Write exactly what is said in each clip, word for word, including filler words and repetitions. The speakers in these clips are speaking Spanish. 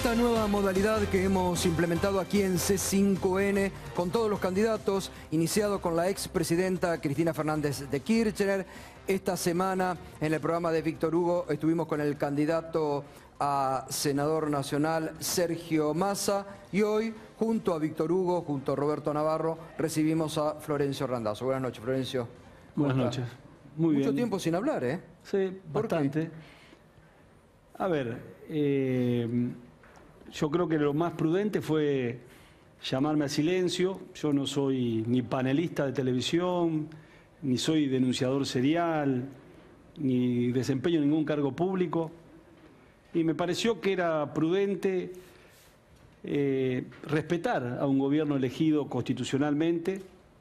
esta nueva modalidad que hemos implementado aquí en C cinco N con todos los candidatos, iniciado con la expresidenta Cristina Fernández de Kirchner. Esta semana en el programa de Víctor Hugo estuvimos con el candidato a senador nacional Sergio Massa y hoy junto a Víctor Hugo, junto a Roberto Navarro, recibimos a Florencio Randazzo. Buenas noches, Florencio. Buenas está? noches. Muy Mucho bien. tiempo sin hablar, ¿eh? Sí, bastante. A ver, eh, yo creo que lo más prudente fue llamarme a silencio. Yo no soy ni panelista de televisión, ni soy denunciador serial, ni desempeño ningún cargo público. Y me pareció que era prudente eh, respetar a un gobierno elegido constitucionalmente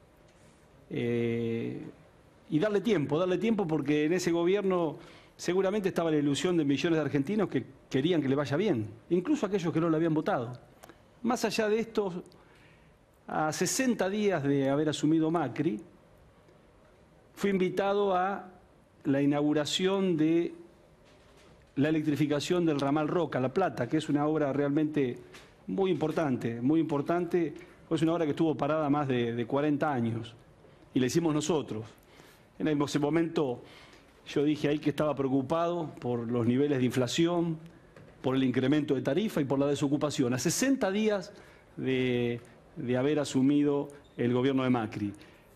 eh, y darle tiempo, darle tiempo porque en ese gobierno seguramente estaba la ilusión de millones de argentinos que querían que le vaya bien, incluso aquellos que no lo habían votado. Más allá de esto, a sesenta días de haber asumido Macri, fui invitado a la inauguración de la electrificación del ramal Roca, La Plata, que es una obra realmente muy importante, muy importante, es una obra que estuvo parada más de, de cuarenta años, y la hicimos nosotros. En ese momento yo dije ahí que estaba preocupado por los niveles de inflación, por el incremento de tarifa y por la desocupación, a sesenta días de, de haber asumido el gobierno de Macri.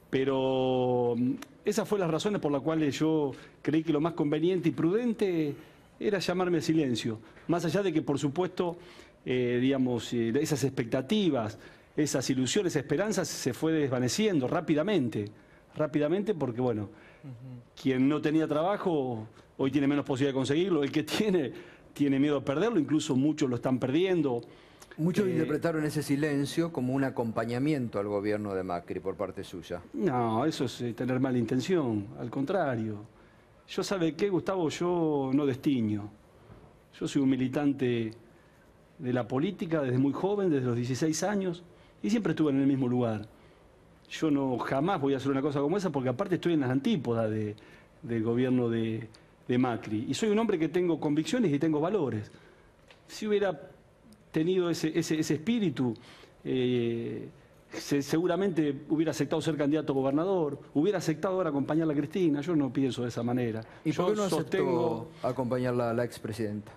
Pero esas fueron las razones por las cuales yo creí que lo más conveniente y prudente era llamarme a silencio. Más allá de que, por supuesto, eh, digamos, eh, esas expectativas, esas ilusiones, esperanzas se fue desvaneciendo rápidamente. Rápidamente porque, bueno, uh-huh. quien no tenía trabajo hoy tiene menos posibilidad de conseguirlo. El que tiene, tiene miedo a perderlo, incluso muchos lo están perdiendo. Muchos eh, interpretaron ese silencio como un acompañamiento al gobierno de Macri por parte suya. No, eso es eh, tener mala intención, al contrario. Yo, ¿sabe qué, Gustavo? Yo no destiño. Yo soy un militante de la política desde muy joven, desde los dieciséis años, y siempre estuve en el mismo lugar. Yo no jamás voy a hacer una cosa como esa porque aparte estoy en las antípodas de, del gobierno de, de Macri. Y soy un hombre que tengo convicciones y tengo valores. Si hubiera tenido ese, ese, ese espíritu, eh, se, seguramente hubiera aceptado ser candidato a gobernador, hubiera aceptado ahora acompañar a Cristina. Yo no pienso de esa manera. ¿Y yo por qué no sostengo, aceptó acompañarla a la expresidenta?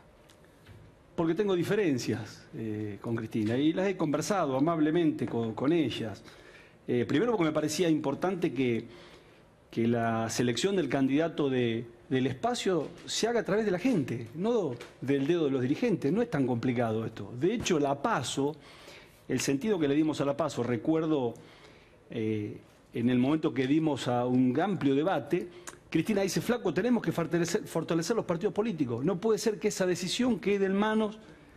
Porque tengo diferencias eh, con Cristina y las he conversado amablemente con, con ellas. Eh, primero porque me parecía importante que, que la selección del candidato de, del espacio se haga a través de la gente, no del dedo de los dirigentes. No es tan complicado esto. De hecho, la PASO, el sentido que le dimos a la PASO, recuerdo eh, en el momento que dimos a un amplio debate, Cristina dice, flaco, tenemos que fortalecer, fortalecer los partidos políticos. No puede ser que esa decisión quede en manos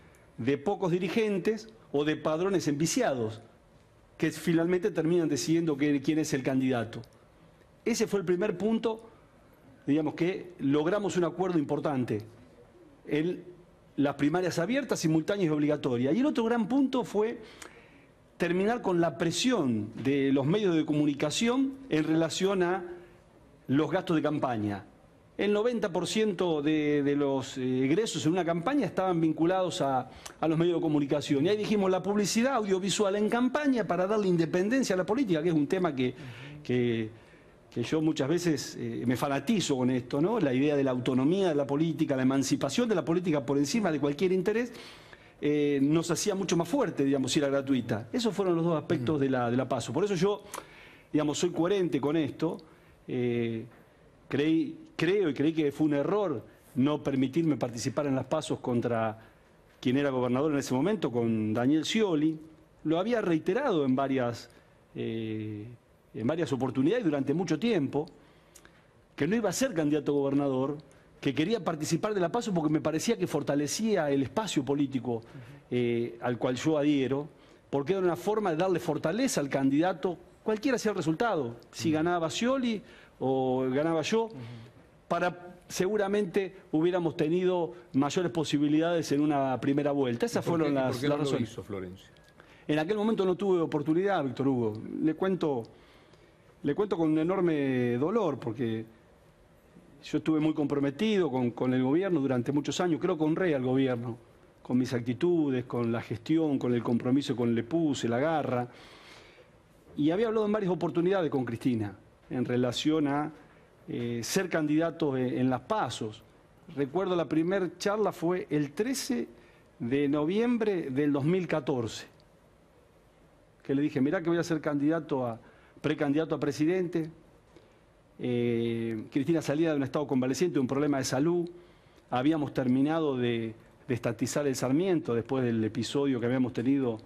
de pocos dirigentes o de padrones enviciados, que finalmente terminan decidiendo que, quién es el candidato. Ese fue el primer punto, digamos, que logramos un acuerdo importante. El, las primarias abiertas, simultáneas y obligatorias. Y el otro gran punto fue terminar con la presión de los medios de comunicación en relación a los gastos de campaña. El noventa por ciento de, de los eh, egresos en una campaña estaban vinculados a, a los medios de comunicación. Y ahí dijimos la publicidad audiovisual en campaña para darle independencia a la política, que es un tema que, que, que yo muchas veces eh, me fanatizo con esto, ¿no? La idea de la autonomía de la política, la emancipación de la política por encima de cualquier interés, eh, nos hacía mucho más fuerte, digamos, si era gratuita. Esos fueron los dos aspectos de la, de la PASO. Por eso yo, digamos, soy coherente con esto. Eh, creí, creo y creí que fue un error no permitirme participar en las PASOs contra quien era gobernador en ese momento, con Daniel Scioli. Lo había reiterado en varias, eh, en varias oportunidades durante mucho tiempo, que no iba a ser candidato a gobernador, que quería participar de la PASO porque me parecía que fortalecía el espacio político eh, al cual yo adhiero, porque era una forma de darle fortaleza al candidato, cualquiera sea el resultado, si ganaba Scioli o ganaba yo, para seguramente hubiéramos tenido mayores posibilidades en una primera vuelta. Esas fueron qué, las, ¿por qué las no razones. lo hizo, Florencio? En aquel momento no tuve oportunidad, Víctor Hugo. Le cuento, le cuento con un enorme dolor, porque yo estuve muy comprometido con, con el gobierno durante muchos años, creo que honré al gobierno. con mis actitudes, con la gestión, con el compromiso que le puse, la garra. Y había hablado en varias oportunidades con Cristina en relación a eh, ser candidato en, en las PASOs. Recuerdo la primera charla fue el trece de noviembre del dos mil catorce, que le dije, mirá que voy a ser candidato a, precandidato a presidente. Eh, Cristina salía de un estado convaleciente, de un problema de salud. Habíamos terminado de, de estatizar el Sarmiento después del episodio que habíamos tenido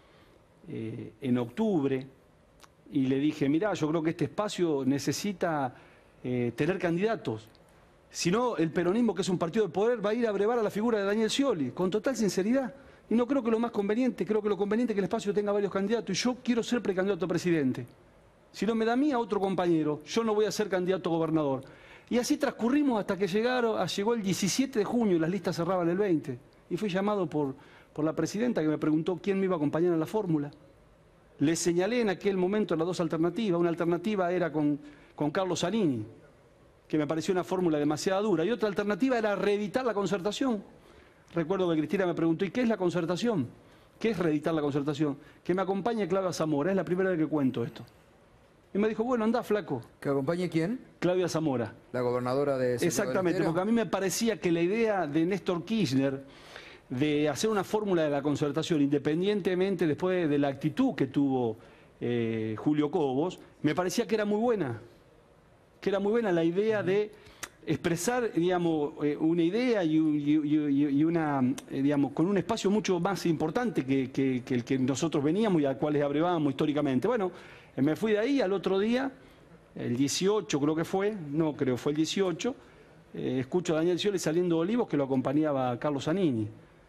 eh, en octubre. Y le dije, mirá, yo creo que este espacio necesita eh, tener candidatos. Si no, el peronismo, que es un partido de poder, va a ir a brevar a la figura de Daniel Scioli, con total sinceridad. Y no creo que lo más conveniente, creo que lo conveniente es que el espacio tenga varios candidatos. Y yo quiero ser precandidato a presidente. Si no me da a mí, a otro compañero, yo no voy a ser candidato a gobernador. Y así transcurrimos hasta que llegaron, llegó el diecisiete de junio y las listas cerraban el veinte. Y fui llamado por, por la presidenta, que me preguntó quién me iba a acompañar en la fórmula. Le señalé en aquel momento las dos alternativas. Una alternativa era con, con Carlos Zanini, que me pareció una fórmula demasiado dura. Y otra alternativa era reeditar la concertación. Recuerdo que Cristina me preguntó, ¿y qué es la concertación? ¿Qué es reeditar la concertación? Que me acompañe Claudia Zamora. Es la primera vez que cuento esto. Y me dijo, bueno, andá, flaco. ¿Que acompañe quién? Claudia Zamora. La gobernadora de Santiago Exactamente, del Estero. porque a mí me parecía que la idea de Néstor Kirchner de hacer una fórmula de la concertación, independientemente después de la actitud que tuvo eh, Julio Cobos, me parecía que era muy buena. Que era muy buena la idea de expresar, digamos, eh, una idea y, y, y, y una, eh, digamos, con un espacio mucho más importante que, que, que el que nosotros veníamos y al cual les abrevábamos históricamente. Bueno, me fui de ahí, al otro día, el dieciocho creo que fue, no creo, fue el dieciocho, eh, escucho a Daniel Scioli saliendo de Olivos, que lo acompañaba Carlos Zanini,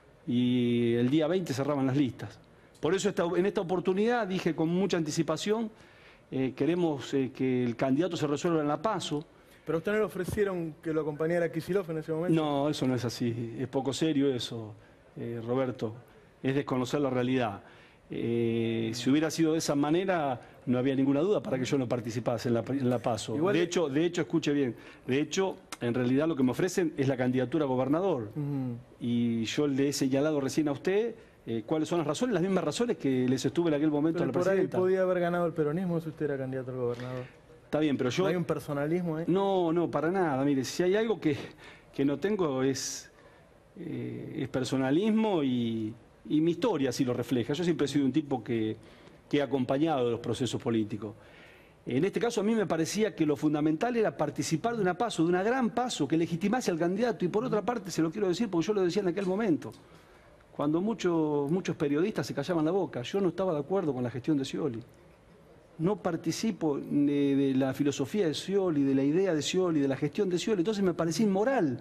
y el día veinte cerraban las listas. Por eso esta, en esta oportunidad dije con mucha anticipación, eh, queremos eh, que el candidato se resuelva en la PASO. ¿Pero a usted no le ofrecieron que lo acompañara Kicillof en ese momento? No, eso no es así, es poco serio eso, eh, Roberto, es desconocer la realidad. Eh, si hubiera sido de esa manera, no había ninguna duda para que yo no participase en la, en la PASO. Igual... De hecho, de hecho, escuche bien, de hecho, en realidad lo que me ofrecen es la candidatura a gobernador. Uh-huh. Y yo le he señalado recién a usted eh, cuáles son las razones, las mismas razones que les estuve en aquel momento pero a la por presidenta. Ahí podía haber ganado el peronismo si usted era candidato a gobernador. Está bien, pero yo... ¿No hay un personalismo ahí? No, no, para nada. Mire, si hay algo que, que no tengo es, eh, es personalismo y... Y mi historia así lo refleja. Yo siempre he sido un tipo que, que he acompañado los procesos políticos. En este caso a mí me parecía que lo fundamental era participar de una PASO, de una gran PASO, que legitimase al candidato. Y por otra parte, se lo quiero decir porque yo lo decía en aquel momento, cuando muchos, muchos periodistas se callaban la boca. Yo no estaba de acuerdo con la gestión de Scioli. No participo de, de la filosofía de Scioli, de la idea de Scioli, de la gestión de Scioli. Entonces me parecía inmoral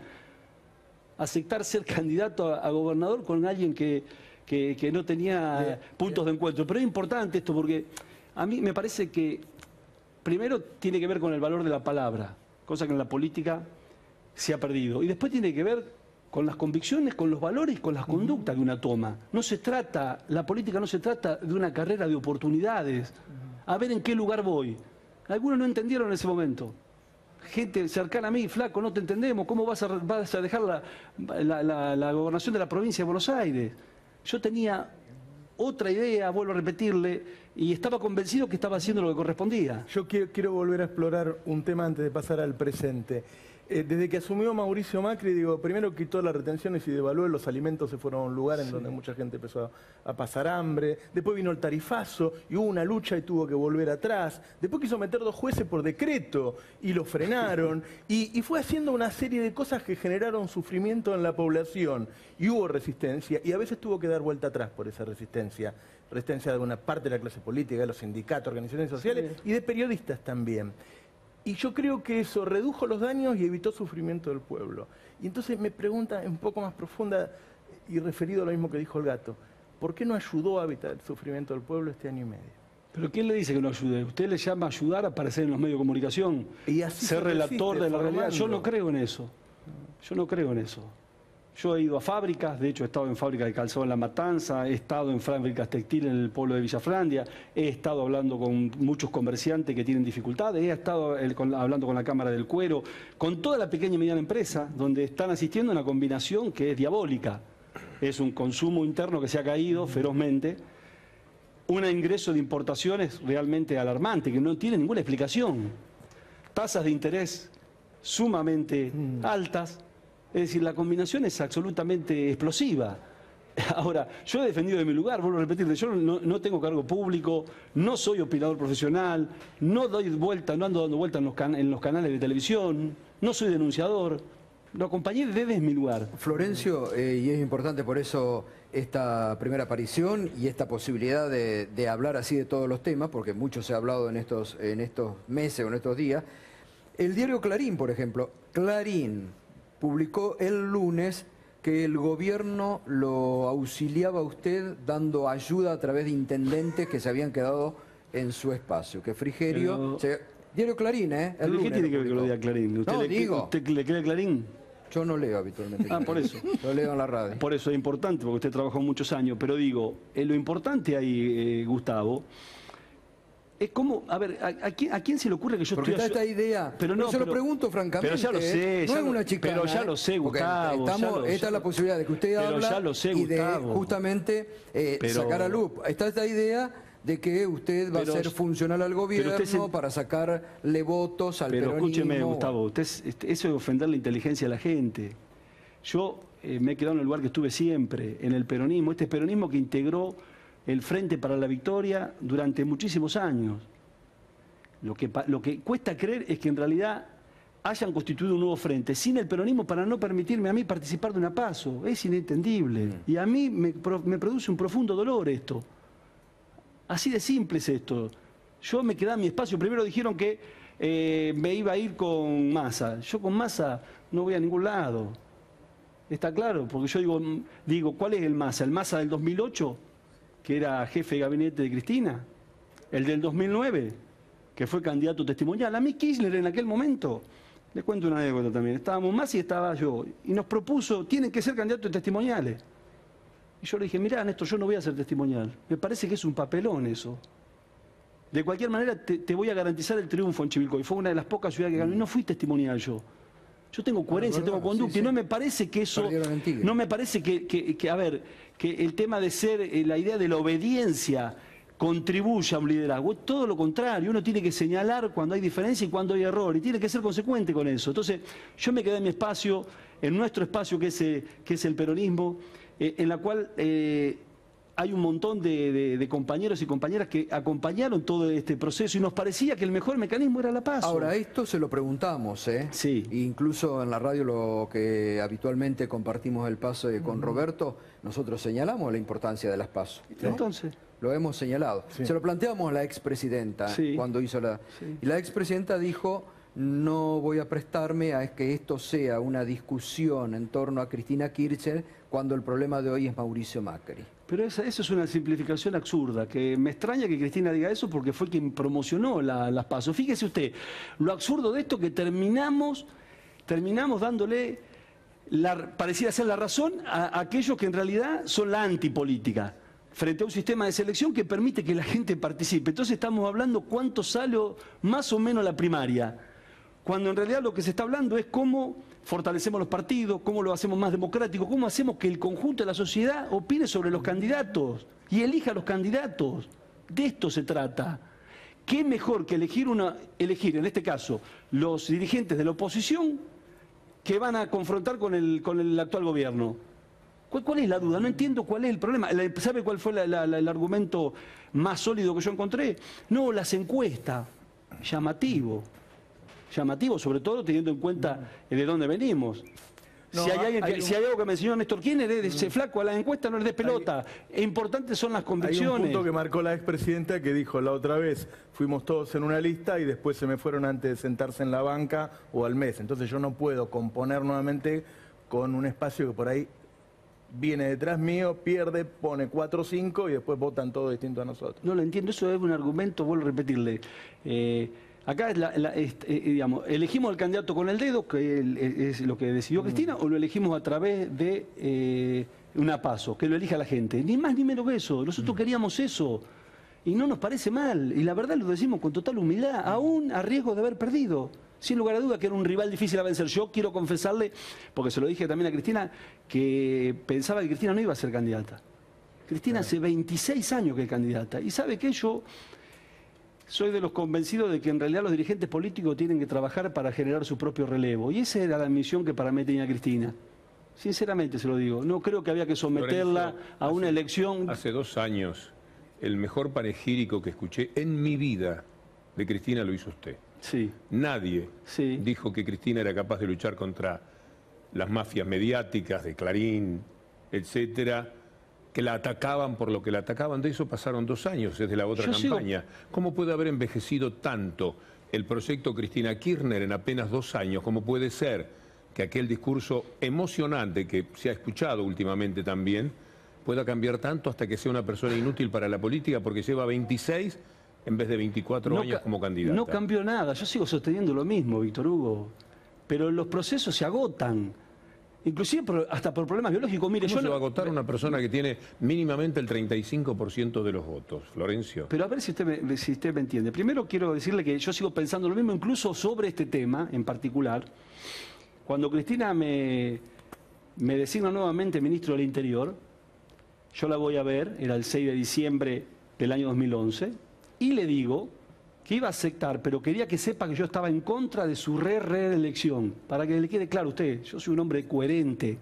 aceptar ser candidato a, a gobernador con alguien que... Que, que no tenía bien, puntos bien. de encuentro. Pero es importante esto porque a mí me parece que primero tiene que ver con el valor de la palabra, cosa que en la política se ha perdido. Y después tiene que ver con las convicciones, con los valores y con las conductas uh-huh. que una toma. No se trata, la política no se trata de una carrera de oportunidades. Uh-huh. A ver en qué lugar voy. Algunos no entendieron en ese momento. Gente cercana a mí, flaco, no te entendemos. ¿Cómo vas a, vas a dejar la, la, la, la gobernación de la provincia de Buenos Aires? Yo tenía otra idea, vuelvo a repetirle, y estaba convencido que estaba haciendo lo que correspondía. Yo quiero, quiero volver a explorar un tema antes de pasar al presente. Eh, desde que asumió Mauricio Macri, digo, primero quitó las retenciones y devaluó, los alimentos se fueron a un lugar en sí. donde mucha gente empezó a, a pasar hambre. Después vino el tarifazo y hubo una lucha y tuvo que volver atrás. Después quiso meter dos jueces por decreto y lo frenaron. y, y fue haciendo una serie de cosas que generaron sufrimiento en la población. Y hubo resistencia y a veces tuvo que dar vuelta atrás por esa resistencia. Resistencia de una parte de la clase política, de los sindicatos, organizaciones sociales sí. y de periodistas también. Y yo creo que eso redujo los daños y evitó sufrimiento del pueblo. Y entonces me pregunta un poco más profunda y referido a lo mismo que dijo el gato, ¿por qué no ayudó a evitar el sufrimiento del pueblo este año y medio? ¿Pero quién le dice que no ayude? ¿Usted le llama a ayudar a aparecer en los medios de comunicación? Y así ser relator de la formando. realidad. Yo no creo en eso. Yo no creo en eso. Yo he ido a fábricas, de hecho he estado en fábricas de calzado en La Matanza, he estado en fábricas textiles en el pueblo de Villafrandia, he estado hablando con muchos comerciantes que tienen dificultades, he estado el, con, hablando con la Cámara del Cuero, con toda la pequeña y mediana empresa, donde están asistiendo a una combinación que es diabólica. es un consumo interno que se ha caído ferozmente, un ingreso de importaciones realmente alarmante, que no tiene ninguna explicación, tasas de interés sumamente mm. altas, es decir, la combinación es absolutamente explosiva. Ahora, yo he defendido de mi lugar, vuelvo a repetirte, yo no, no tengo cargo público, no soy opinador profesional, no doy vuelta, no ando dando vueltas en los, can en los canales de televisión, no soy denunciador, lo acompañé desde mi lugar. Florencio, eh, y es importante por eso esta primera aparición y esta posibilidad de, de hablar así de todos los temas, porque mucho se ha hablado en estos, en estos meses o en estos días. El diario Clarín, por ejemplo, Clarín publicó el lunes que el gobierno lo auxiliaba a usted dando ayuda a través de intendentes que se habían quedado en su espacio, que Frigerio... Pero... Se... Diario Clarín, ¿eh? El lunes ¿Qué tiene que ver con lo de Clarín? ¿Usted, no, le, digo, ¿Usted le cree a Clarín? Yo no leo habitualmente. Ah, por eso. Lo leo en la radio. Por eso es importante, porque usted trabajó muchos años, pero digo, eh, lo importante ahí, eh, Gustavo, es como, a ver, ¿a, a, quién, ¿a quién se le ocurre que yo porque estoy... está esta idea, pero no, no se pero, lo pregunto francamente, pero ya lo sé, no ya es lo, una chicana, pero ya lo sé, Gustavo. Estamos, ya lo, esta ya, es la posibilidad de que usted pero habla ya lo sé, y de Gustavo. justamente eh, pero, sacar a luz. Está esta idea de que usted va pero, a ser funcional al gobierno se, para sacarle votos al pero peronismo. Pero escúcheme, Gustavo, usted, eso es ofender la inteligencia de la gente. Yo eh, me he quedado en el lugar que estuve siempre, en el peronismo, este peronismo que integró el Frente para la Victoria durante muchísimos años. Lo que, lo que cuesta creer es que en realidad hayan constituido un nuevo frente sin el peronismo para no permitirme a mí participar de una PASO. Es inentendible. Mm. Y a mí me, me produce un profundo dolor esto. Así de simple es esto. Yo me quedé en mi espacio. Primero dijeron que eh, me iba a ir con Massa. Yo con Massa no voy a ningún lado. ¿Está claro? Porque yo digo, digo ¿cuál es el Massa? ¿El Massa del dos mil ocho, que era jefe de gabinete de Cristina? ¿El del dos mil nueve? Que fue candidato testimonial. A mí Kirchner en aquel momento, les cuento una anécdota también, estábamos más y estaba yo, y nos propuso, tienen que ser candidatos testimoniales. Y yo le dije, mirá, Néstor, yo no voy a ser testimonial, me parece que es un papelón eso. De cualquier manera te, te voy a garantizar el triunfo en Chivilcoy, fue una de las pocas ciudades que ganó, y no fui testimonial yo. Yo tengo coherencia, tengo conducta, sí, sí. Y no me parece que eso, no me parece que, que, que, a ver, que el tema de ser, eh, la idea de la obediencia contribuye a un liderazgo. Todo lo contrario, uno tiene que señalar cuando hay diferencia y cuando hay error, y tiene que ser consecuente con eso. Entonces, yo me quedé en mi espacio, en nuestro espacio que es, eh, que es el peronismo, eh, en la cual eh, hay un montón de, de, de compañeros y compañeras que acompañaron todo este proceso y nos parecía que el mejor mecanismo era la PASO. Ahora, esto se lo preguntamos, ¿eh? Sí. Incluso en la radio, lo que habitualmente compartimos el paso con uh-huh. Roberto, nosotros señalamos la importancia de las PASO, ¿no? Entonces... Lo hemos señalado. Sí. Se lo planteamos a la expresidenta sí. cuando hizo la... Sí. Y la expresidenta dijo, no voy a prestarme a que esto sea una discusión en torno a Cristina Kirchner cuando el problema de hoy es Mauricio Macri. Pero esa, eso es una simplificación absurda, que me extraña que Cristina diga eso porque fue quien promocionó la, las PASO. Fíjese usted, lo absurdo de esto que terminamos, terminamos dándole, la, pareciera ser la razón, a, a aquellos que en realidad son la antipolítica, frente a un sistema de selección que permite que la gente participe. Entonces estamos hablando cuánto sale más o menos la primaria, cuando en realidad lo que se está hablando es cómo fortalecemos los partidos, cómo lo hacemos más democrático, cómo hacemos que el conjunto de la sociedad opine sobre los candidatos y elija los candidatos. De esto se trata. ¿Qué mejor que elegir, una, elegir en este caso, los dirigentes de la oposición que van a confrontar con el, con el actual gobierno? ¿Cuál, ¿Cuál es la duda? No entiendo cuál es el problema. ¿Sabe cuál fue la, la, la, el argumento más sólido que yo encontré? No, las encuestas. Llamativo. Llamativo, sobre todo teniendo en cuenta de dónde venimos. No, si, hay alguien que, hay un... si hay algo que me enseñó Néstor Kirchner, es ese flaco a la encuesta no le des pelota. Hay... Importantes son las convicciones. Hay un punto que marcó la expresidenta que dijo la otra vez, fuimos todos en una lista y después se me fueron antes de sentarse en la banca o al mes. Entonces yo no puedo componer nuevamente con un espacio que por ahí viene detrás mío, pierde, pone cuatro o cinco y después votan todo distinto a nosotros. No lo entiendo, eso es un argumento, vuelvo a repetirle. Eh, acá, es la, la, es, eh, digamos, ¿elegimos al candidato con el dedo, que es lo que decidió Cristina, mm. o lo elegimos a través de eh, una PASO, que lo elija la gente? Ni más ni menos que eso, nosotros mm. queríamos eso. Y no nos parece mal, y la verdad lo decimos con total humildad, aún a riesgo de haber perdido. sin lugar a duda que era un rival difícil a vencer. Yo quiero confesarle, porque se lo dije también a Cristina, que pensaba que Cristina no iba a ser candidata. Cristina hace veintiséis años que es candidata. Y sabe que yo soy de los convencidos de que en realidad los dirigentes políticos tienen que trabajar para generar su propio relevo. Y esa era la misión que para mí tenía Cristina. Sinceramente se lo digo. No creo que había que someterla Lorenzo, a una hace, elección. Hace dos años, el mejor panegírico que escuché en mi vida de Cristina lo hizo usted. Sí. Nadie Sí. dijo que Cristina era capaz de luchar contra las mafias mediáticas de Clarín, etcétera, que la atacaban por lo que la atacaban. De eso pasaron dos años desde la otra Yo campaña. sigo... ¿Cómo puede haber envejecido tanto el proyecto Cristina Kirchner en apenas dos años? ¿Cómo puede ser que aquel discurso emocionante que se ha escuchado últimamente también pueda cambiar tanto hasta que sea una persona inútil para la política porque lleva veintiséis en vez de veinticuatro no años como candidata? No cambió nada. Yo sigo sosteniendo lo mismo, Víctor Hugo. Pero los procesos se agotan. Inclusive por, hasta por problemas biológicos. Mire, ¿Cómo yo se no... va a agotar una persona que tiene mínimamente el treinta y cinco por ciento de los votos, Florencio? Pero a ver si usted, me, si usted me entiende. Primero quiero decirle que yo sigo pensando lo mismo, incluso sobre este tema en particular. Cuando Cristina me, me designa nuevamente ministro del Interior, yo la voy a ver, era el seis de diciembre del año dos mil once, y le digo que iba a aceptar, pero quería que sepa que yo estaba en contra de su re-reelección. Para que le quede claro a usted, yo soy un hombre coherente,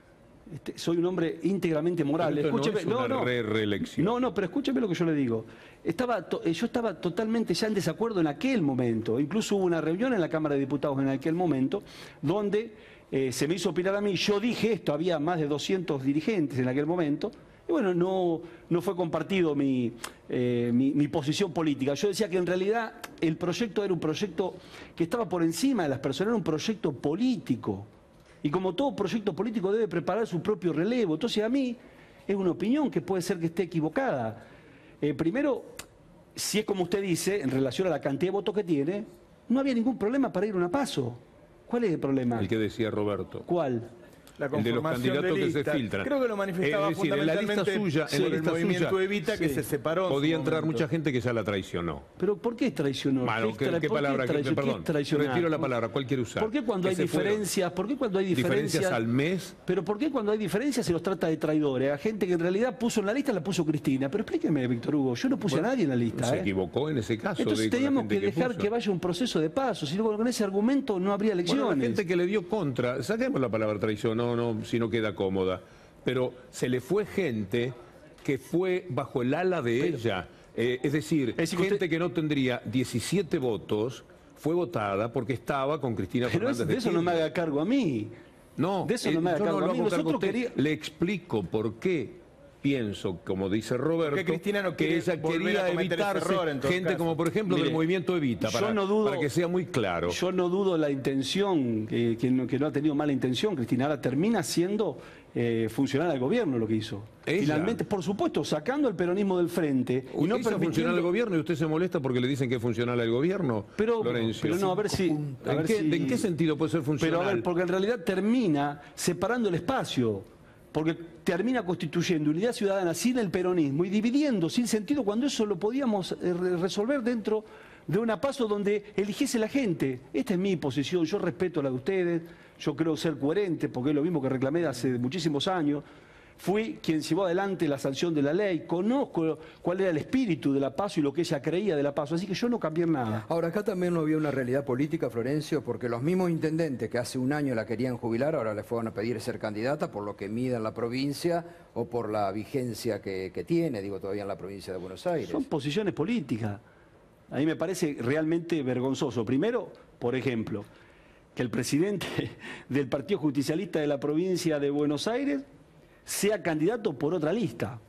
este, soy un hombre íntegramente moral. Pero esto Escúcheme, no es una no, no, re-reelección. no, no, pero escúcheme lo que yo le digo. Estaba to, yo estaba totalmente ya en desacuerdo en aquel momento. Incluso hubo una reunión en la Cámara de Diputados en aquel momento donde eh, se me hizo opinar a mí. Yo dije esto, había más de doscientos dirigentes en aquel momento. Y bueno, no, no fue compartido mi, eh, mi, mi posición política. Yo decía que en realidad el proyecto era un proyecto que estaba por encima de las personas, era un proyecto político. Y como todo proyecto político debe preparar su propio relevo. Entonces a mí es una opinión que puede ser que esté equivocada. Eh, primero, si es como usted dice, en relación a la cantidad de votos que tiene, no había ningún problema para ir a una PASO. ¿Cuál es el problema? El que decía Roberto. ¿Cuál? La el de los candidatos de que se filtran. Creo que lo manifestaba es decir, en la lista fundamentalmente suya, en por la el lista movimiento suya, Evita que sí. se separó. en su Podía entrar momento. mucha gente que ya la traicionó. ¿Pero por qué traicionó? Bueno, ¿qué, tra qué ¿por palabra? qué que- perdón, ¿Qué traicionar? retiro la palabra. ¿Cuál quiere usar? ¿Por qué cuando Que hay se fueron. diferencias? ¿Por qué cuando hay diferencias? Diferencias al mes. Pero ¿por qué cuando hay diferencias se los trata de traidores? A gente que en realidad puso en la lista, la puso Cristina. Pero explíqueme, Víctor Hugo, yo no puse Bueno, a nadie en la lista. Se ¿eh? equivocó en ese caso. Entonces de- con la teníamos gente que dejar puso. que vaya un proceso de paso. Si no, con ese argumento no habría elecciones. Bueno, la gente que le dio contra, saquemos la palabra traición, no, no, si no queda cómoda, pero se le fue gente que fue bajo el ala de Pero- ella. Eh, es decir, Es decir, gente usted- que no tendría diecisiete votos fue votada porque estaba con Cristina Pero Fernández es- de eso no me Kirchner. haga cargo a mí. No, de eso no eh, me haga yo cargo no a lo mí. hago cargo a Nosotros usted. quería- Le explico por qué pienso, como dice Roberto, Porque Cristina no que quiere ella volver quería a cometer ese evitarse error, en todo gente caso. como por ejemplo Mire, del movimiento Evita, yo para, no dudo- para que sea muy claro. Yo no dudo la intención, que, que no, que no ha tenido mala intención. Cristina ahora termina siendo eh, funcional al gobierno lo que hizo. Ella. Finalmente, por supuesto, sacando el peronismo del frente y Usted no hizo funcional permitiendo... al gobierno y usted se molesta porque le dicen que es funcional al gobierno, Pero, Florencio. pero no, a ver si... a ¿En ver qué, si- ¿En qué sentido puede ser funcional? Pero a ver, porque en realidad termina separando el espacio, porque termina constituyendo unidad ciudadana sin el peronismo y dividiendo sin sentido cuando eso lo podíamos eh, re- resolver dentro de una paso donde eligiese la gente. Esta es mi posición, yo respeto la de ustedes, yo creo ser coherente, porque es lo mismo que reclamé hace muchísimos años. Fui quien llevó adelante la sanción de la ley, conozco cuál era el espíritu de la PASO y lo que ella creía de la PASO, así que yo no cambié nada. Ahora, acá también no había una realidad política, Florencio, porque los mismos intendentes que hace un año la querían jubilar, ahora le fueron a pedir ser candidata por lo que mida en la provincia o por la vigencia que, que tiene, digo, todavía en la provincia de Buenos Aires. Son posiciones políticas. A mí me parece realmente vergonzoso. Primero, por ejemplo, que el presidente del Partido Justicialista de la provincia de Buenos Aires sea candidato por otra lista.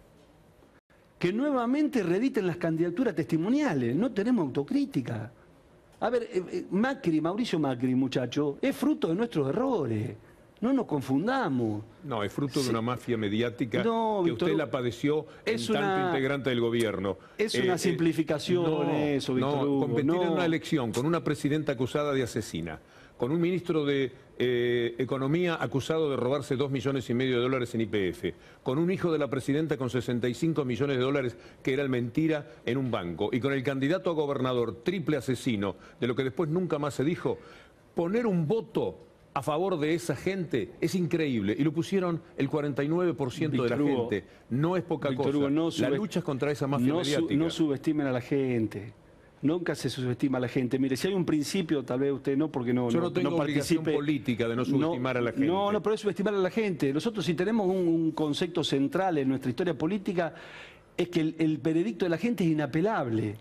Que nuevamente reediten las candidaturas testimoniales. No tenemos autocrítica. A ver, eh, eh, Macri, Mauricio Macri, muchacho, es fruto de nuestros errores. No nos confundamos. No, es fruto Sí. de una mafia mediática No, que Víctor, usted la padeció es en tanto una- integrante del gobierno. Es una simplificación no, eso, Víctor no, Hugo, competir no. en una elección con una presidenta acusada de asesina, con un ministro de eh, Economía acusado de robarse dos millones y medio de dólares en Y P F, con un hijo de la presidenta con sesenta y cinco millones de dólares que eran mentira en un banco, y con el candidato a gobernador triple asesino, de lo que después nunca más se dijo, poner un voto a favor de esa gente es increíble, y lo pusieron el cuarenta y nueve por ciento de la Hugo, gente. No es poca Víctor cosa. Hugo, no la lucha es contra esa mafia no mediática. Su, no subestimen a la gente. Nunca se subestima a la gente. Mire, si hay un principio, tal vez usted no, porque no Yo no, no, tengo no obligación participe. política de no subestimar no, a la gente. No, no, pero es subestimar a la gente. Nosotros, si tenemos un, un concepto central en nuestra historia política, es que el, el veredicto de la gente es inapelable.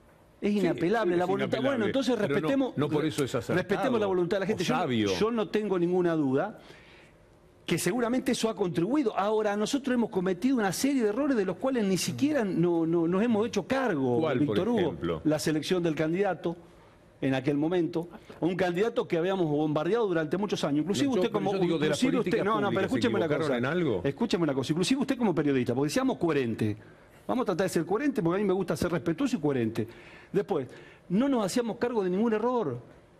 Es inapelable sí, la es voluntad. inapelable. Bueno, entonces Pero respetemos, no, no por eso es acertado, respetemos la voluntad de la gente. o Yo, sabio. yo no tengo ninguna duda que seguramente eso ha contribuido. Ahora, nosotros hemos cometido una serie de errores de los cuales ni siquiera no, no, nos hemos hecho cargo, ¿Cuál, por Víctor Hugo. ejemplo? La selección del candidato en aquel momento, un candidato que habíamos bombardeado durante muchos años. Inclusive No, yo- usted como yo digo, de las inclusive usted, políticas no, no, pero públicas, ¿se escúcheme una equivocaron cosa. en algo? Escúcheme una cosa, inclusive usted como periodista, porque seamos coherentes. Vamos a tratar de ser coherentes porque a mí me gusta ser respetuoso y coherente. Después, no nos hacíamos cargo de ningún error.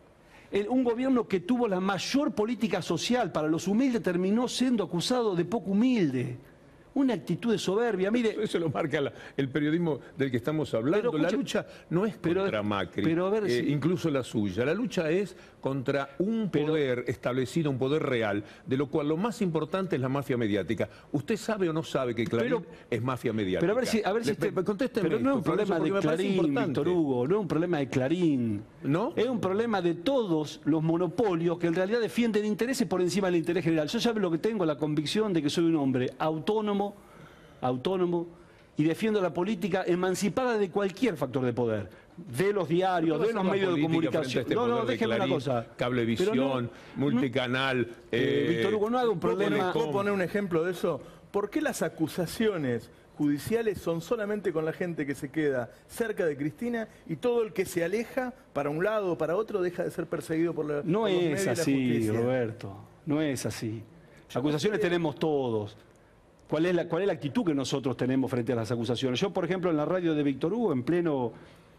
El- un gobierno que tuvo la mayor política social para los humildes terminó siendo acusado de poco humilde. Una actitud de soberbia. Mire, Eso lo marca la- el periodismo del que estamos hablando. Pero, la escuche, lucha no es pero- contra Macri, pero a ver eh, si- incluso la suya. La lucha es contra un poder establecido, un poder real, de lo cual lo más importante es la mafia mediática. ¿Usted sabe o no sabe que Clarín Pero- es mafia mediática? pero a ver si, a ver si Le- usted- pe- contésteme pero no es un esto, Florencio, problema de porque me parece Clarín, importante. Víctor Hugo, no es un problema de Clarín. ¿No? Es un problema de todos los monopolios que en realidad defienden intereses por encima del interés general. Yo ya lo que tengo, la convicción de que soy un hombre autónomo, autónomo, y defiendo la política emancipada de cualquier factor de poder. De los diarios, ¿Qué va a de los hacer la medios de política comunicación. frente a este No, no, poder de déjeme una Clarín, cosa. Cablevisión, Pero no- multicanal. Eh, eh, Víctor Hugo, no haga un ¿Puedo poner- problema. ¿Puedo poner un ejemplo de eso? ¿Por qué las acusaciones judiciales son solamente con la gente que se queda cerca de Cristina y todo el que se aleja para un lado o para otro deja de ser perseguido por la No por los medios es y la así, justicia? Roberto. No es así. Acusaciones tenemos todos. ¿Cuál es, la, ¿Cuál es la actitud que nosotros tenemos frente a las acusaciones? Yo, por ejemplo, en la radio de Víctor Hugo, en pleno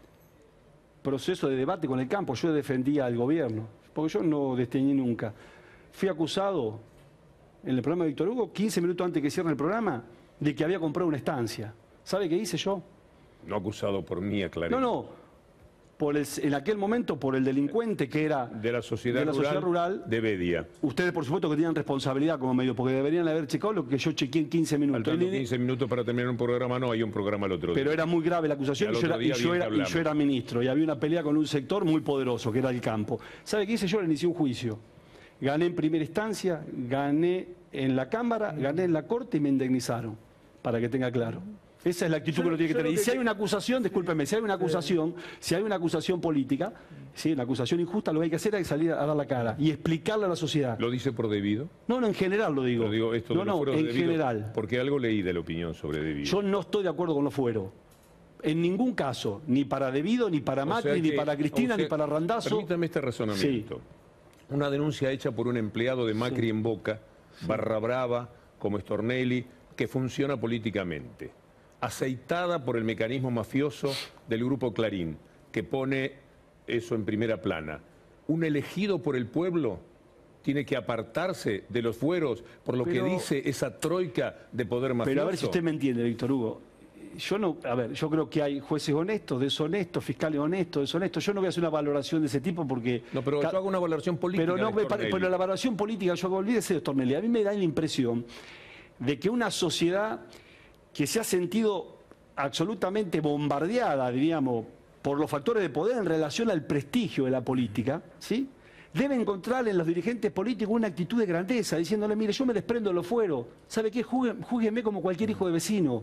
proceso de debate con el campo, yo defendía al gobierno, porque yo no desteñí nunca. Fui acusado en el programa de Víctor Hugo, quince minutos antes que cierre el programa, de que había comprado una estancia. ¿Sabe qué hice yo? No acusado por mí, a Clarín. No, no. Por el, en aquel momento, por el delincuente que era De la sociedad, de la rural, sociedad rural, de Bedia. ustedes, por supuesto, que tenían responsabilidad como medio, porque deberían haber checado lo que yo chequeé en quince minutos. Faltando Y le- quince minutos para terminar un programa, no, hay un programa al otro día. Pero era muy grave la acusación Y y al yo, otro era, y día yo bien era- que y yo hablamos. era ministro. Y había una pelea con un sector muy poderoso, que era el campo. ¿Sabe qué hice yo? Le inicié un juicio. Gané en primera instancia, gané en la Cámara, gané en la Corte y me indemnizaron, para que tenga claro. Esa es la actitud Yo- que uno tiene que yo tener. lo Y que si hay te- una acusación, discúlpeme, si hay una acusación, si hay una acusación política, sí, una acusación injusta, lo que hay que hacer es salir a dar la cara y explicarle a la sociedad. ¿Lo dice por debido? No, no, en general lo digo. Lo digo esto no, de los no, fueros en de debido, general. Porque algo leí de la opinión sobre debido. Yo no estoy de acuerdo con los fueros. En ningún caso, ni para Debido, ni para O Macri, sea ni que- para Cristina, o sea, ni para Randazzo. Permítame este razonamiento. Una denuncia hecha por un empleado de Macri en Boca, Barra Brava, como Stornelli, que funciona políticamente, aceitada por el mecanismo mafioso del grupo Clarín, que pone eso en primera plana. Un elegido por el pueblo tiene que apartarse de los fueros por lo Pero- que dice esa troika de poder mafioso. Pero a ver si usted me entiende, Víctor Hugo. Yo no, a ver, yo creo que hay jueces honestos, deshonestos, fiscales honestos, deshonestos. Yo no voy a hacer una valoración de ese tipo porque... No, pero ca- yo hago una valoración política. Pero no, de me pare- Stornelli. pero la valoración política, yo olvídese de Stornelli. A mí me da la impresión de que una sociedad que se ha sentido absolutamente bombardeada, diríamos, por los factores de poder en relación al prestigio de la política, ¿sí?, debe encontrar en los dirigentes políticos una actitud de grandeza, diciéndole, mire, yo me desprendo de los fueros, ¿sabe qué? Júgue- Júgueme como cualquier hijo de vecino.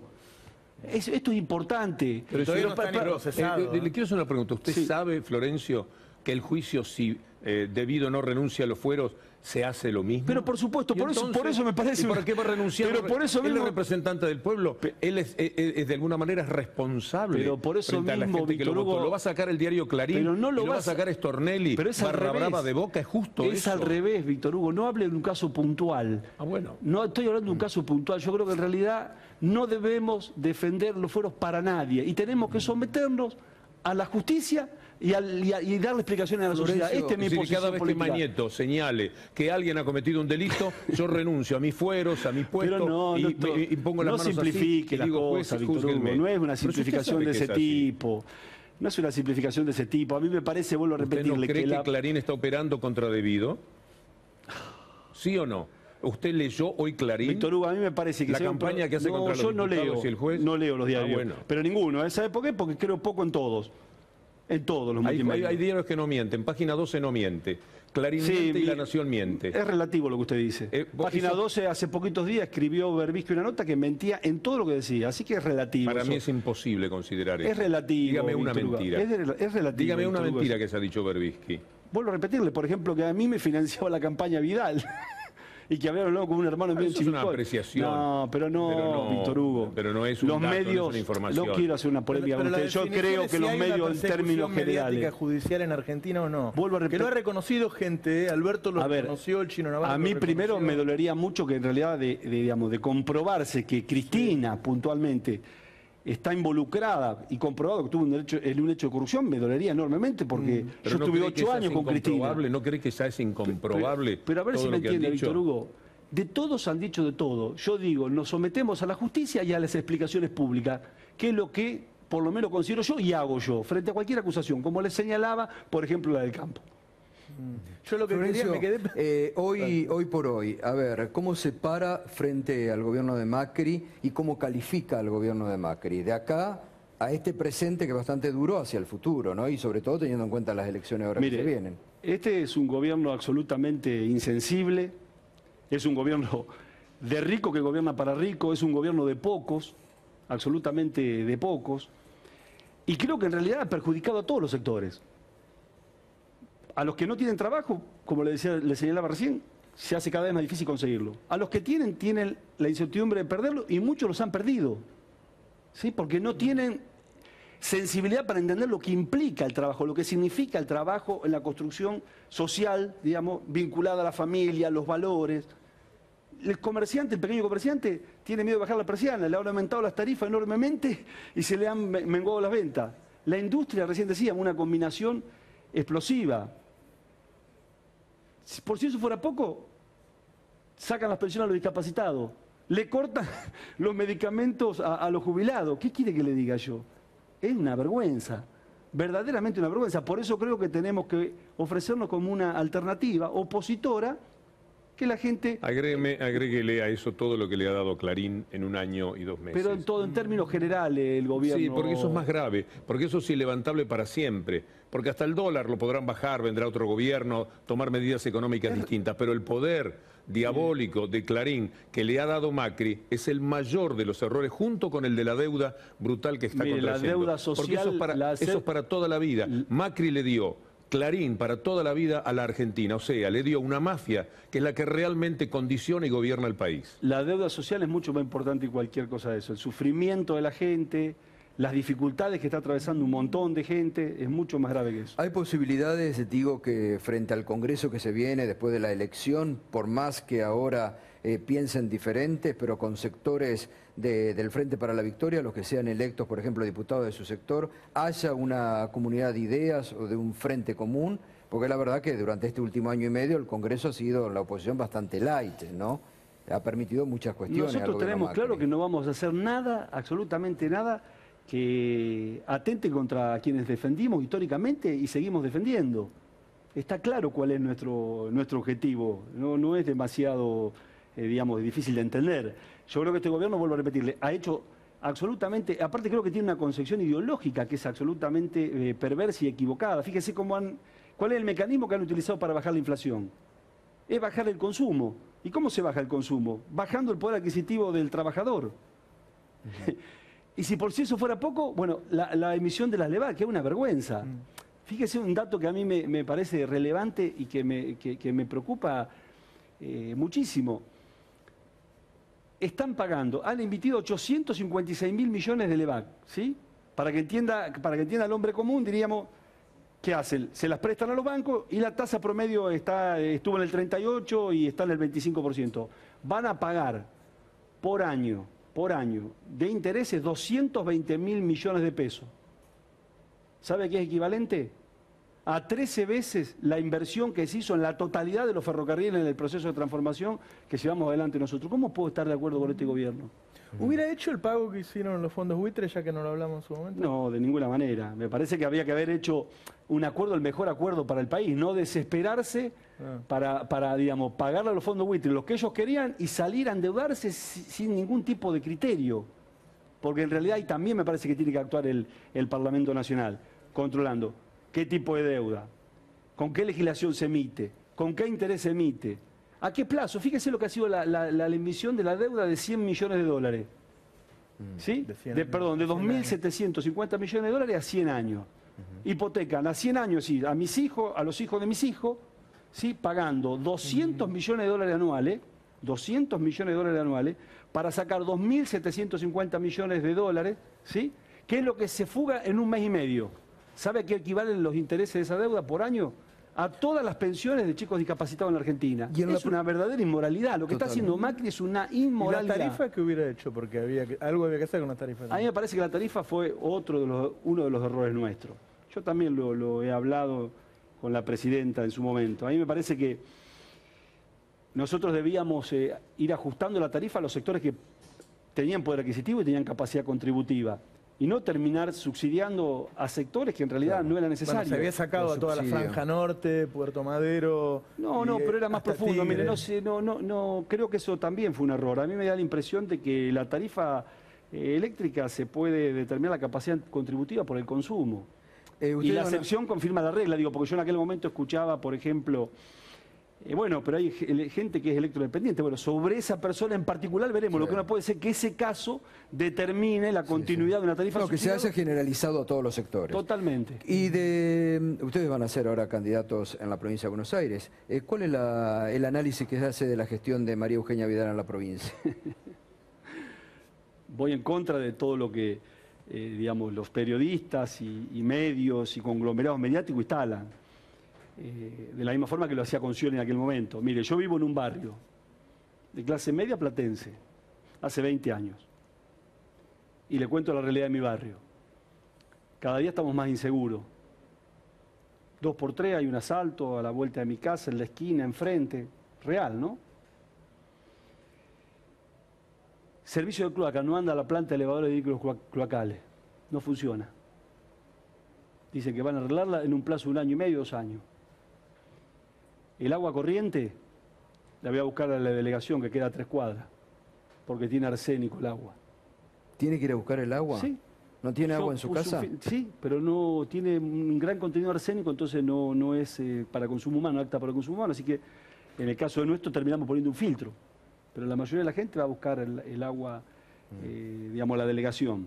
Es- esto es importante. Pero todavía no pa- está ni pa- procesado. Eh, le, le quiero hacer una pregunta. ¿Usted Sí. sabe, Florencio, que el juicio, si eh, debido no renuncia a los fueros, se hace lo mismo? Pero por supuesto, ¿Y por eso- por eso me parece- ¿Y por qué va a renunciar? Pero por eso Él mismo- es representante del pueblo. Él es, es- es de alguna manera es responsable. Pero por eso frente a la mismo, gente que lo Víctor votó. Hugo, Lo va a sacar el diario Clarín. pero no lo y lo va a vas a- sacar Stornelli. Pero es al Barra revés. Brava de Boca. Es justo Es eso. al revés, Víctor Hugo. No hable de un caso puntual. Ah, bueno. No estoy hablando de un caso puntual. Yo creo que en realidad no debemos defender los fueros para nadie y tenemos que someternos a la justicia y, al, y, a, y darle explicaciones a la Florencio, sociedad. Esta es mi Es decir, posición cada vez política. que Mañeto señale que alguien ha cometido un delito, yo renuncio a mis fueros, a mi puesto Pero no, y, no, y- y pongo las no manos simplifique así, y las digo, cosas, jueces, Víctor Hugo. júzguenme. No es una Pero si usted simplificación sabe de que ese es así. tipo. No es una simplificación de ese tipo. A mí me parece, vuelvo a ¿Usted no repetirle, cree que, que la... Clarín está operando contra debido? ¿Sí o no? ¿Usted leyó hoy Clarín? Víctor Hugo, a mí me parece que... La sea un campaña pro- que hace no, contra los yo no diputados leo, y el juez. no leo los diarios. Ah, bueno. Pero ninguno. ¿Sabe por qué? Porque creo poco en todos. En todos los Hay, hay, multimedios. hay diarios que no mienten. Página doce no miente. Clarín Sí, miente y mi- La Nación miente. Es relativo lo que usted dice. Eh, vos- Página eso- doce, hace poquitos días, escribió Berbisky una nota que mentía en todo lo que decía. Así que es relativo. Para mí eso. es imposible considerar eso. Es relativo. Dígame una Víctor Hugo. mentira. Es, de- es relativo. Dígame una Víctor Hugo. mentira que se ha dicho Berbisky. Vuelvo a repetirle, por ejemplo, que a mí me financiaba la campaña Vidal. Y que había hablado con un hermano mío en Eso es una Chivilcoy. apreciación. No, pero no, Pero no, Víctor Hugo. pero no es un Los dato, no es medios, una información. no quiero hacer una polémica Pero- pero con la usted. Yo definición creo es que si los hay una medios en persecución términos mediática generales. judicial en Argentina o no. Vuelvo a Que repetir. lo ha reconocido gente, ¿eh? Alberto lo A ver, reconoció, el Chino Navarro a lo mí primero reconoció. me dolería mucho que en realidad de, de, digamos, de comprobarse que Cristina puntualmente está involucrada y comprobado que tuvo un, derecho, en un hecho de corrupción, me dolería enormemente porque Pero yo ¿no estuve cree que ocho ya años es con Cristina. incomprobable? ¿No cree que ya es incomprobable? Pero, pero a ver todo si me lo que han entiende, dicho? Víctor Hugo. De todos han dicho de todo. Yo digo, nos sometemos a la justicia y a las explicaciones públicas, que es lo que por lo menos considero yo y hago yo, frente a cualquier acusación, como les señalaba, por ejemplo, la del campo. Yo lo que quería, Florencio, me quedé... eh, hoy, hoy por hoy, a ver, ¿cómo se para frente al gobierno de Macri y cómo califica al gobierno de Macri? De acá a este presente que es bastante duro hacia el futuro, ¿no? Y sobre todo teniendo en cuenta las elecciones ahora que se vienen. Este es un gobierno absolutamente insensible, es un gobierno de rico que gobierna para rico, es un gobierno de pocos, absolutamente de pocos, y creo que en realidad ha perjudicado a todos los sectores. A los que no tienen trabajo, como le, decía, le señalaba recién, se hace cada vez más difícil conseguirlo. A los que tienen, tienen la incertidumbre de perderlo y muchos los han perdido, ¿sí? Porque no tienen sensibilidad para entender lo que implica el trabajo, lo que significa el trabajo en la construcción social, digamos, vinculada a la familia, a los valores. El comerciante, el pequeño comerciante, tiene miedo de bajar la persiana, le han aumentado las tarifas enormemente y se le han menguado las ventas. La industria, recién decíamos, una combinación explosiva. Por si eso fuera poco, sacan las pensiones a los discapacitados, le cortan los medicamentos a, a los jubilados. ¿Qué quiere que le diga yo? Es una vergüenza, verdaderamente una vergüenza. Por eso creo que tenemos que ofrecernos como una alternativa opositora que la gente... Agrégueme, agréguele a eso todo lo que le ha dado Clarín en un año y dos meses. Pero en todo, en términos generales, el gobierno... Sí, porque eso es más grave, porque eso es ilevantable para siempre, porque hasta el dólar lo podrán bajar, vendrá otro gobierno, tomar medidas económicas distintas, pero el poder diabólico de Clarín que le ha dado Macri es el mayor de los errores, junto con el de la deuda brutal que está Mire, la contrayendo. deuda Porque eso social es para, la hace- eso es para toda la vida. Macri le dio Clarín para toda la vida a la Argentina, o sea, le dio una mafia que es la que realmente condiciona y gobierna el país. La deuda social es mucho más importante que cualquier cosa de eso. El sufrimiento de la gente, las dificultades que está atravesando un montón de gente, es mucho más grave que eso. ¿Hay posibilidades, digo, que frente al Congreso que se viene después de la elección, por más que ahora eh, piensen diferentes, pero con sectores de- del Frente para la Victoria, los que sean electos, por ejemplo, diputados de su sector, haya una comunidad de ideas o de un frente común? Porque la verdad que durante este último año y medio el Congreso ha sido la oposición bastante light, ¿no? Ha permitido muchas cuestiones. al Nosotros gobierno tenemos Macri. claro que no vamos a hacer nada, absolutamente nada, que atente contra quienes defendimos históricamente y seguimos defendiendo. Está claro cuál es nuestro, nuestro objetivo, no, no es demasiado, eh, digamos, difícil de entender. Yo creo que este gobierno, vuelvo a repetirle, ha hecho absolutamente, aparte creo que tiene una concepción ideológica que es absolutamente eh, perversa y equivocada. Fíjese cómo han, cuál es el mecanismo que han utilizado para bajar la inflación. Es bajar el consumo. ¿Y cómo se baja el consumo? Bajando el poder adquisitivo del trabajador. Uh-huh. Y si por si eso fuera poco, bueno, la, la emisión de las LEVAD, que es una vergüenza. Mm. Fíjese un dato que a mí me, me parece relevante y que me, que, que me preocupa eh, muchísimo. Están pagando, han emitido ochocientos cincuenta y seis mil millones de LEVAD, ¿sí? Para que entienda, para que entienda el hombre común, diríamos, ¿qué hacen? Se las prestan a los bancos y la tasa promedio está, estuvo en el treinta y ocho y está en el veinticinco por ciento. Van a pagar por año, por año, de intereses doscientos veinte mil millones de pesos. ¿Sabe qué es equivalente? A trece veces la inversión que se hizo en la totalidad de los ferrocarriles en el proceso de transformación que llevamos adelante nosotros. ¿Cómo puedo estar de acuerdo con este gobierno? ¿Hubiera hecho el pago que hicieron en los fondos buitres, ya que no lo hablamos en su momento? No, de ninguna manera. Me parece que había que haber hecho un acuerdo, el mejor acuerdo para el país, no desesperarse Ah. para, para, digamos, pagarle a los fondos buitres lo que ellos querían y salir a endeudarse si- sin ningún tipo de criterio. Porque en realidad ahí también me parece que tiene que actuar el, el Parlamento Nacional, controlando qué tipo de deuda, con qué legislación se emite, con qué interés se emite, a qué plazo. Fíjese lo que ha sido la, la, la emisión de la deuda de cien millones de dólares. ¿Sí? De cien De, años. perdón, de cien dos mil setecientos cincuenta millones de dólares a cien años. Hipotecan a cien años, sí, a mis hijos, a los hijos de mis hijos, ¿sí? Pagando doscientos millones de dólares anuales, doscientos millones de dólares anuales, para sacar dos mil setecientos cincuenta millones de dólares, ¿sí? Que es lo que se fuga en un mes y medio. ¿Sabe a qué equivalen los intereses de esa deuda por año? A todas las pensiones de chicos discapacitados en la Argentina. Y en es la... una verdadera inmoralidad. Lo que Total. está haciendo Macri es una ¿Y inmoralidad. la tarifa que hubiera hecho? Porque había que, algo había que hacer con la tarifa. A mí me parece que la tarifa fue otro de los, uno de los errores nuestros. Yo también lo, lo he hablado con la presidenta en su momento. A mí me parece que nosotros debíamos eh, ir ajustando la tarifa a los sectores que tenían poder adquisitivo y tenían capacidad contributiva. Y no terminar subsidiando a sectores que en realidad Claro. no era Bueno, necesario. se había sacado Los a toda la subsidios. Franja Norte, Puerto Madero. No, no, y, pero era más hasta profundo. Mire, Tigre. no sé, no, no, no, creo que eso también fue un error. A mí me da la impresión de que la tarifa eh, eléctrica se puede determinar la capacidad contributiva por el consumo. Eh, Y ustedes la van a- excepción confirma la regla, digo, porque yo en aquel momento escuchaba, por ejemplo, eh, bueno, pero hay ge- gente que es electrodependiente. Bueno, sobre esa persona en particular veremos. Lo que no puede ser que ese caso determine la continuidad de una tarifa No, que se subsidiada. haya generalizado a todos los sectores. Totalmente. Y de ustedes van a ser ahora candidatos en la provincia de Buenos Aires. Eh, ¿Cuál es la- el análisis que se hace de la gestión de María Eugenia Vidal en la provincia? Voy en contra de todo lo que, eh, digamos, los periodistas y, y medios y conglomerados mediáticos instalan. Eh, de la misma forma que lo hacía con Scioli en aquel momento. Mire, yo vivo en un barrio de clase media platense, hace veinte años. Y le cuento la realidad de mi barrio. Cada día estamos más inseguros. Dos por tres hay un asalto a la vuelta de mi casa, en la esquina, enfrente. Real, ¿no? Servicio de cloaca, no anda la planta de elevadores de vehículos cloa- cloacales. No funciona. Dicen que van a arreglarla en un plazo de un año y medio, dos años. El agua corriente la voy a buscar a la delegación que queda a tres cuadras, porque tiene arsénico el agua. ¿Tiene que ir a buscar el agua? Sí. ¿No tiene Yo agua en su puse un casa? fi- Sí, pero no tiene un gran contenido de arsénico, entonces no, no es eh, para consumo humano, apta para consumo humano. Así que en el caso de nuestro terminamos poniendo un filtro. Pero la mayoría de la gente va a buscar el, el agua, eh, digamos, la delegación.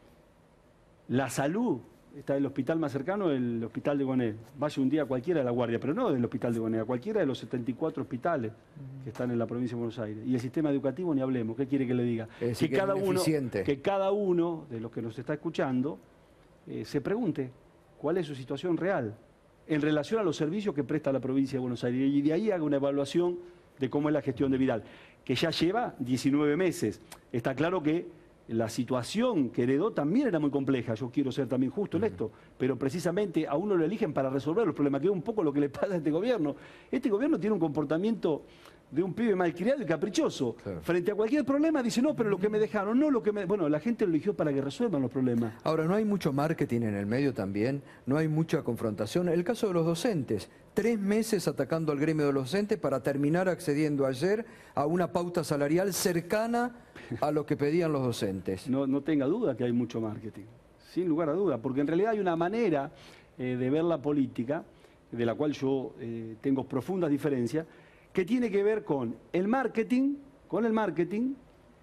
La salud, está el hospital más cercano, el hospital de Gonel. Vaya un día cualquiera de la guardia, pero no del hospital de Gonel, a cualquiera de los setenta y cuatro hospitales que están en la provincia de Buenos Aires. Y el sistema educativo ni hablemos, ¿qué quiere que le diga? Es decir, que es cada uno, ineficiente. que cada uno de los que nos está escuchando eh, se pregunte cuál es su situación real en relación a los servicios que presta la provincia de Buenos Aires. Y de ahí haga una evaluación de cómo es la gestión de Vidal, que ya lleva diecinueve meses. Está claro que la situación que heredó también era muy compleja, yo quiero ser también justo en esto, pero precisamente a uno lo eligen para resolver los problemas, que es un poco lo que le pasa a este gobierno. Este gobierno tiene un comportamiento de un pibe malcriado y caprichoso. Claro. Frente a cualquier problema dice, no, pero lo que me dejaron, no lo que me... Bueno, la gente lo eligió para que resuelvan los problemas. Ahora, no hay mucho marketing en el medio también, no hay mucha confrontación. El caso de los docentes, tres meses atacando al gremio de los docentes para terminar accediendo ayer a una pauta salarial cercana a lo que pedían los docentes. No, no tenga duda que hay mucho marketing, sin lugar a duda, porque en realidad hay una manera eh, de ver la política, de la cual yo eh, tengo profundas diferencias, que tiene que ver con el marketing, con el marketing,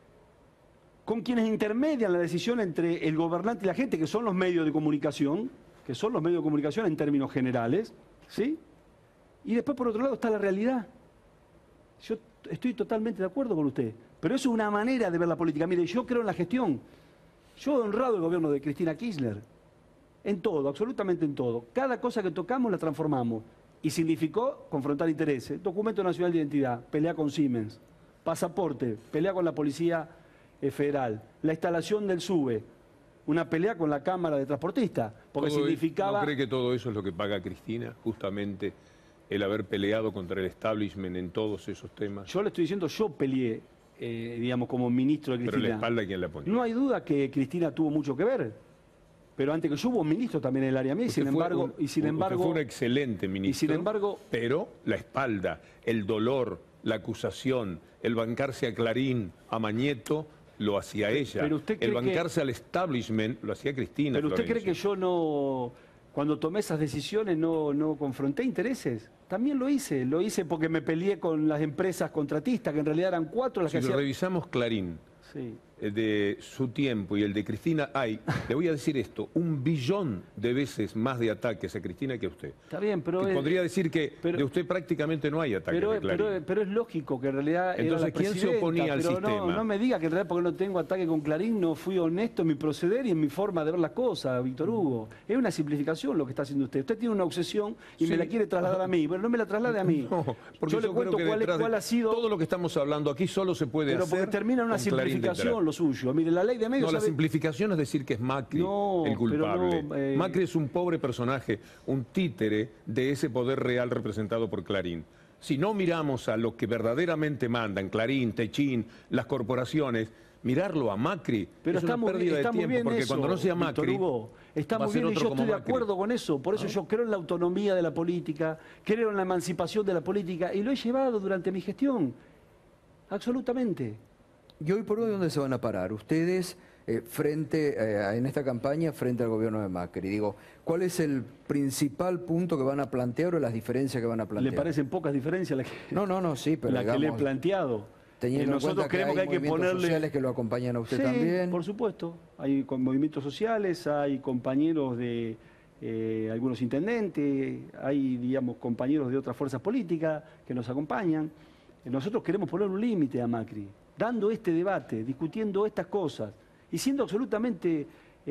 con quienes intermedian la decisión entre el gobernante y la gente, que son los medios de comunicación, que son los medios de comunicación en términos generales, ¿sí? Y después, por otro lado, está la realidad. Yo estoy totalmente de acuerdo con usted, pero eso es una manera de ver la política. Mire, yo creo en la gestión. Yo he honrado el gobierno de Cristina Kirchner, en todo, absolutamente en todo. Cada cosa que tocamos la transformamos. Y significó confrontar intereses. Documento nacional de identidad, pelea con Siemens. Pasaporte, pelea con la Policía eh, Federal. La instalación del SUBE, una pelea con la Cámara de Transportistas, porque Todo significaba... ¿No cree que todo eso es lo que paga Cristina? Justamente el haber peleado contra el establishment en todos esos temas. Yo le estoy diciendo, yo peleé, eh, digamos, como ministro de Cristina. Pero la espalda, ¿quién la ponía? No hay duda que Cristina tuvo mucho que ver, pero antes que yo hubo un ministro también en el área mía, y sin embargo... Un, y sin embargo usted fue un excelente ministro, y sin embargo, pero la espalda, el dolor, la acusación, el bancarse a Clarín, a Mañeto, lo hacía ella. Pero usted cree el bancarse que, al establishment lo hacía Cristina. Pero usted Florencio. cree que yo no, cuando tomé esas decisiones, no, no confronté intereses. También lo hice, lo hice porque me peleé con las empresas contratistas, que en realidad eran cuatro las si que hacían... revisamos Clarín, Sí. de su tiempo y el de Cristina, hay, le voy a decir esto, un billón de veces más de ataques a Cristina que a usted. Está bien, pero... Que es, podría decir que pero, de usted prácticamente no hay ataques pero, de Clarín. pero, pero es lógico que en realidad Entonces, era la ¿quién se presidenta, oponía al pero sistema? No, no me diga que en realidad porque no tengo ataque con Clarín no fui honesto en mi proceder y en mi forma de ver las cosas, Víctor Hugo. Es una simplificación lo que está haciendo usted. Usted tiene una obsesión y Sí. me la quiere trasladar a mí. Bueno, no me la traslade a mí. No, porque yo, yo le cuento creo que cuál, es- detrás de cuál ha sido... todo lo que estamos hablando aquí solo se puede Pero hacer porque termina en una con Clarín simplificación detrás. lo suyo. Mire, la ley de medios... No, la sabe- simplificación es decir que es Macri No, el pero culpable. no, eh, Macri es un pobre personaje, un títere de ese poder real representado por Clarín. Si no miramos a lo que verdaderamente mandan, Clarín, Techín, las corporaciones, mirarlo a Macri Pero es está una muy, pérdida está de muy tiempo, bien porque eso, cuando no sea Víctor Macri, Hugo. Está va a muy ser bien y otro yo como estoy de Macri. acuerdo con eso. Por eso yo creo en la autonomía de la política, creo en la emancipación de la política y lo he llevado durante mi gestión. Absolutamente. ¿Y hoy por hoy dónde se van a parar? Ustedes, eh, frente eh, en esta campaña, frente al gobierno de Macri. Digo, ¿cuál es el principal punto que van a plantear o las diferencias que van a plantear? ¿Le parecen pocas diferencias las que, No, no, no, sí, pero las que le he digamos, planteado? teniendo Eh, en nosotros cuenta que creemos hay que hay que movimientos ponerle... sociales que lo acompañan a usted Sí, también. por supuesto. Hay con- movimientos sociales, hay compañeros de eh, algunos intendentes, hay, digamos, compañeros de otras fuerzas políticas que nos acompañan. Eh, Nosotros queremos poner un límite a Macri, dando este debate, discutiendo estas cosas y siendo absolutamente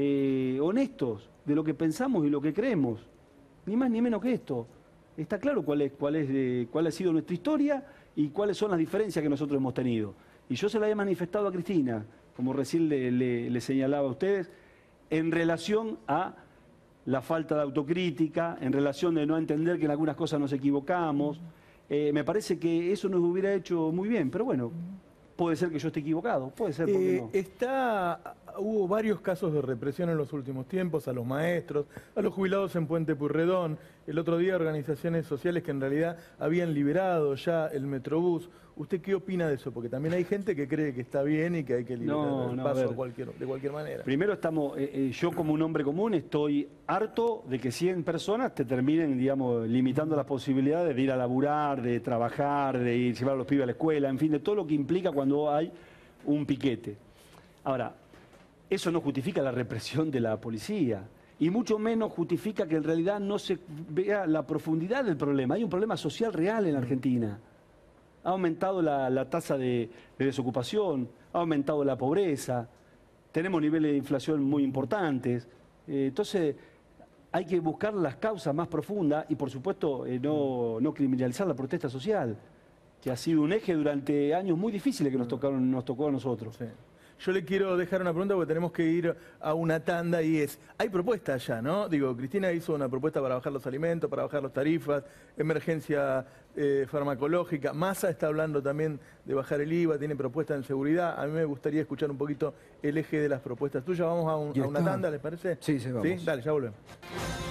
eh, honestos de lo que pensamos y lo que creemos. Ni más ni menos que esto. Está claro cuál es, cuál es, eh, cuál ha sido nuestra historia y cuáles son las diferencias que nosotros hemos tenido. Y yo se la he manifestado a Cristina, como recién le, le- le señalaba a ustedes, en relación a la falta de autocrítica, en relación de no entender que en algunas cosas nos equivocamos. Eh, me parece que eso nos hubiera hecho muy bien, pero bueno, puede ser que yo esté equivocado, puede ser, ¿por qué Eh, no? está, hubo varios casos de represión en los últimos tiempos a los maestros, a los jubilados en Puente Purredón. El otro día organizaciones sociales que en realidad habían liberado ya el Metrobús. ¿Usted qué opina de eso? Porque también hay gente que cree que está bien y que hay que liberar No, el no, a paso ver. a cualquier, de cualquier manera. Primero estamos, eh, eh, yo como un hombre común estoy harto de que cien personas te terminen, digamos, limitando las posibilidades de ir a laburar, de trabajar, de ir llevar a los pibes a la escuela, en fin, de todo lo que implica cuando hay un piquete. Ahora, eso no justifica la represión de la policía y mucho menos justifica que en realidad no se vea la profundidad del problema. Hay un problema social real en Argentina. Ha aumentado la, la tasa de, de desocupación, ha aumentado la pobreza, tenemos niveles de inflación muy importantes. Eh, entonces, hay que buscar las causas más profundas y, por supuesto, eh, no, no criminalizar la protesta social, que ha sido un eje durante años muy difíciles que nos, tocaron, nos tocó a nosotros. Sí. Yo le quiero dejar una pregunta porque tenemos que ir a una tanda y es, hay propuestas ya, ¿no? Digo, Cristina hizo una propuesta para bajar los alimentos, para bajar las tarifas, emergencia eh, farmacológica, Massa está hablando también de bajar el I V A, tiene propuestas en seguridad. A mí me gustaría escuchar un poquito el eje de las propuestas tuyas. Vamos a, un- Y a una está. tanda, ¿les parece? Sí, sí, vamos. Dale, ya volvemos.